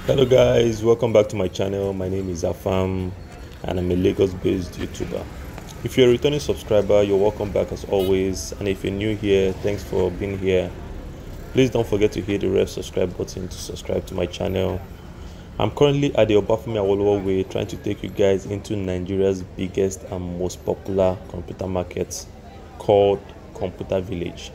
Hello guys, welcome back to my channel. My name is Afam and I'm a Lagos based YouTuber. If you're a returning subscriber, you're welcome back as always, and if you're new here, thanks for being here. Please don't forget to hit the red subscribe button to subscribe to my channel. I'm currently at the Obafemi Awolowo Way trying to take you guys into Nigeria's biggest and most popular computer market called Computer Village.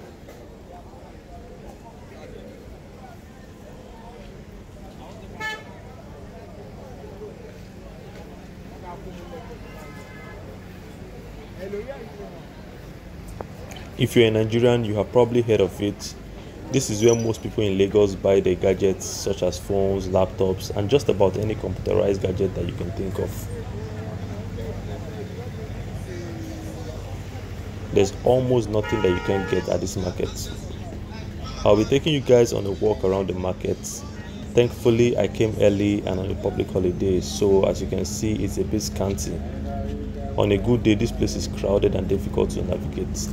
If you're a Nigerian, you have probably heard of it. This is where most people in Lagos buy their gadgets such as phones, laptops, and just about any computerized gadget that you can think of. There's almost nothing that you can get at this market. I'll be taking you guys on a walk around the market. Thankfully, I came early and on a public holiday, so as you can see, it's a bit scanty. On a good day, this place is crowded and difficult to navigate.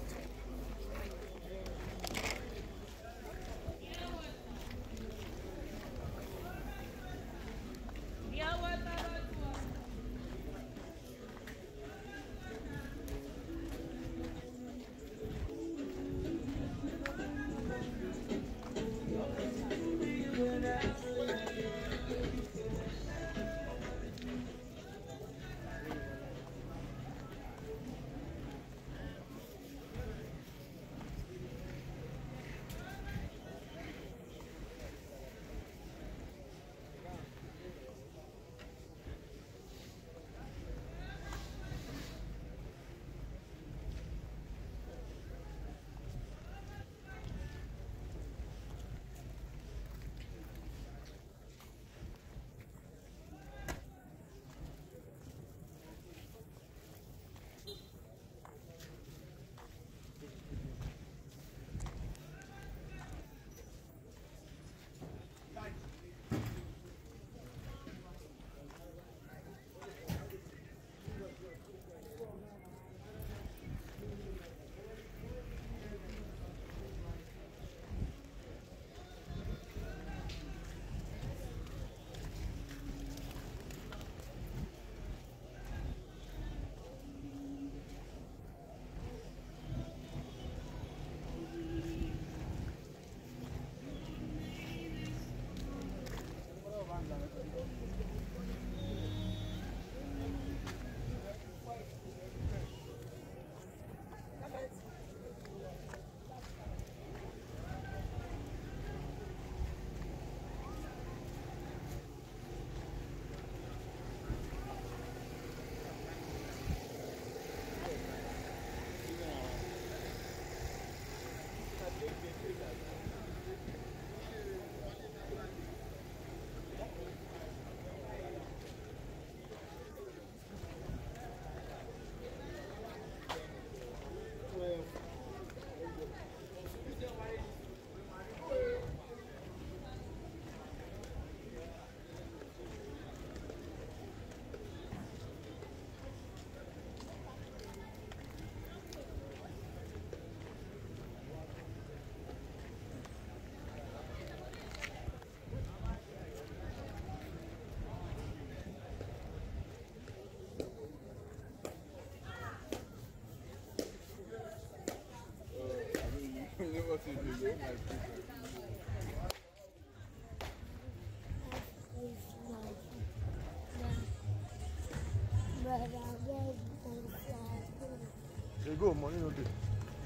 There you go, money no dey.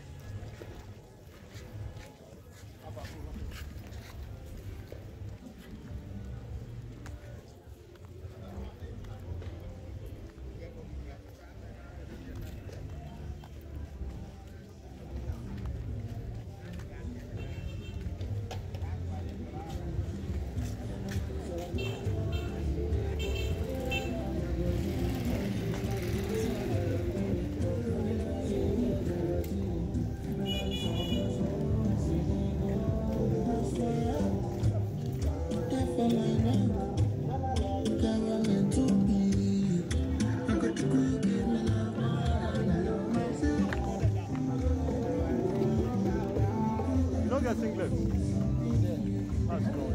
Singlet. That's cool.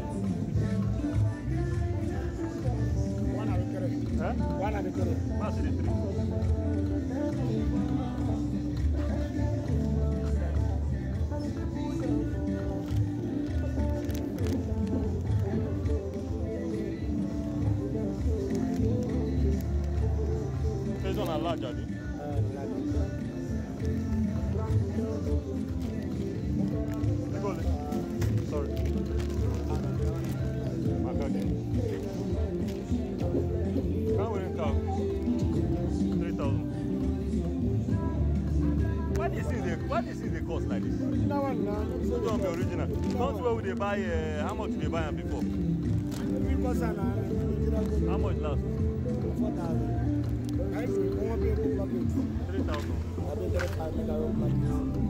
One and a three. Huh? One and a three. That's the three. This one a large, I think. Sorry. Can't wait to 3,000. Why do you see the cost like this? Original one now. So don't be original. Don't where would they buy how much did they buy them before? How much last? 4,000. I see 3,000.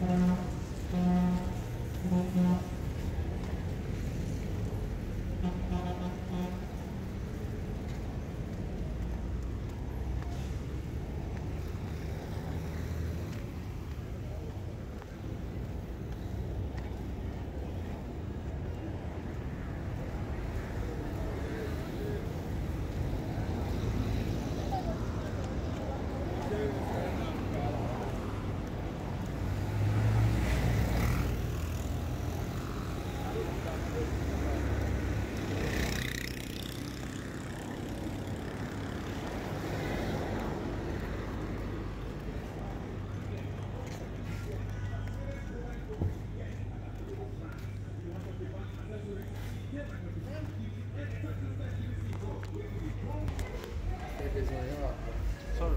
Sorry.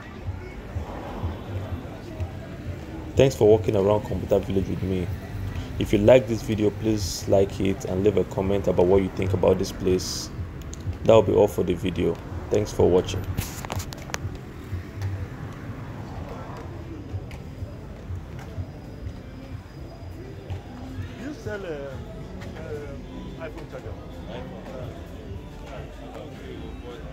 Thanks for walking around Computer Village with me. If you like this video, please like it and leave a comment about what you think about this place. That will be all for the video. Thanks for watching. You sell iPhone charger?